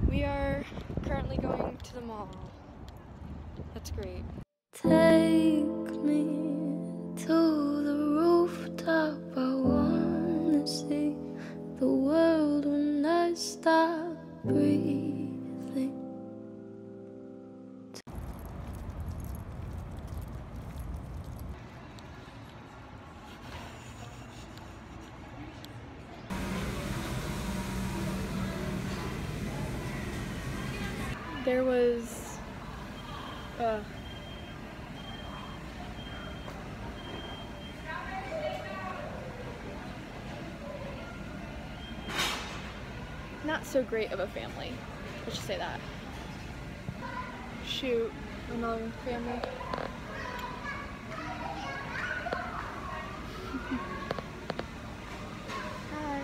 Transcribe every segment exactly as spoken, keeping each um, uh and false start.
We are currently going to the mall. That's great. Take me to the rooftop. I wanna see the world when I stop breathing. There was uh not so great of a family. Let's just say that. Shoot, another family. Hi.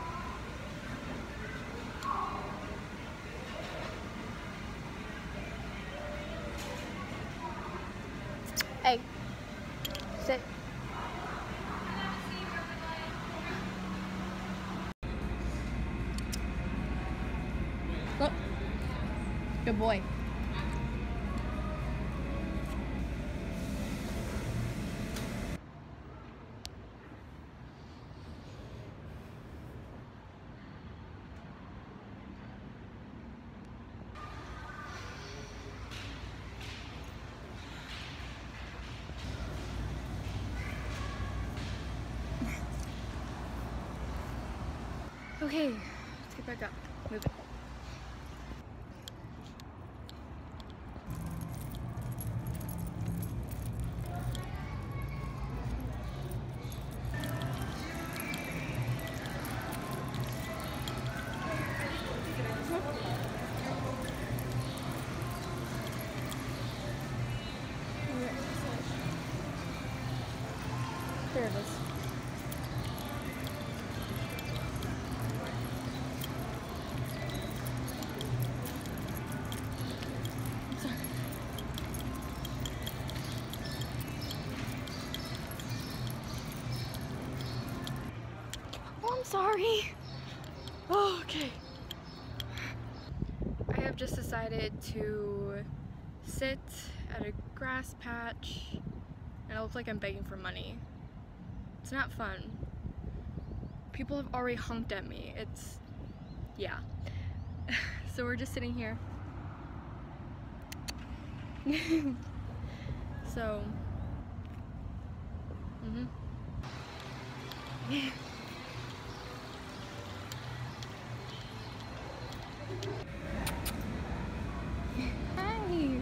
Hey, sit. Look. Good boy. Okay, let's get back up. Move it. There it is. Oh, I'm sorry. Oh, okay. I have just decided to sit at a grass patch and it looks like I'm begging for money. It's not fun. People have already honked at me. It's, yeah. So we're just sitting here. So, mm-hmm. Hi.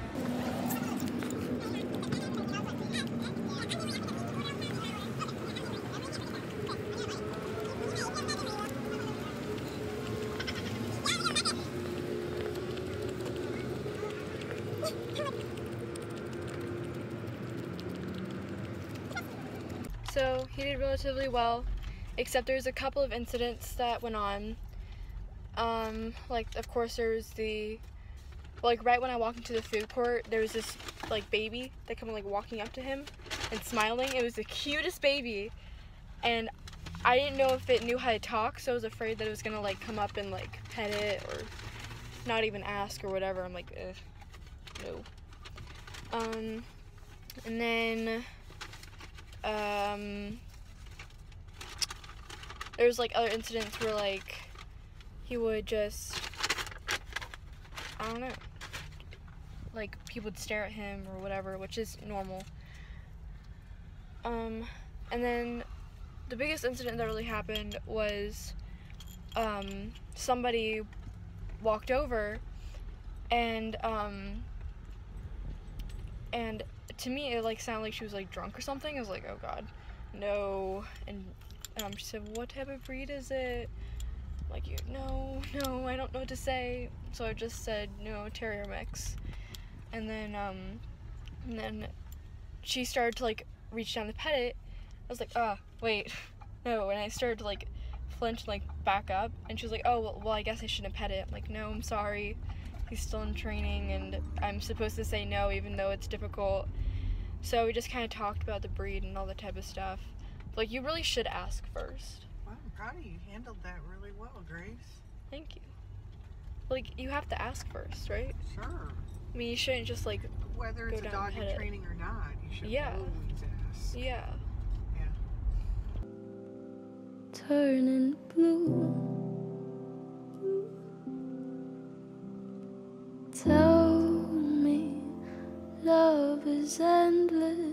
So he did relatively well, except there's a couple of incidents that went on. Um, like, of course, there was the, like, right when I walked into the food court, there was this, like, baby that came, like, walking up to him and smiling. It was the cutest baby, and I didn't know if it knew how to talk, so I was afraid that it was gonna, like, come up and, like, pet it or not even ask or whatever. I'm like, ugh, no. Um, and then, um, there's, like, other incidents where, like, he would just, I don't know, like, people would stare at him or whatever, which is normal. Um, and then the biggest incident that really happened was, um, somebody walked over and, um, and to me it, like, sounded like she was, like, drunk or something. I was like, oh god, no. And, um, she said, what type of breed is it? Like, you, no, no, I don't know what to say. So I just said, no, terrier mix. And then, um, and then she started to, like, reach down to pet it. I was like, ah, oh, wait, no. And I started to, like, flinch and, like, back up. And she was like, oh, well, well, I guess I shouldn't pet it. I'm like, no, I'm sorry. He's still in training, and I'm supposed to say no, even though it's difficult. So we just kind of talked about the breed and all that type of stuff. Like, you really should ask first. Wow, I'm proud of you. You handled that really well, Grace. Thank you. Well, like, you have to ask first, right? Sure. I mean, you shouldn't just, like, Whether it's go a down dog and in pet it. training or not, you should Yeah. always ask. Yeah. Yeah. Turning blue. Tell me love is endless.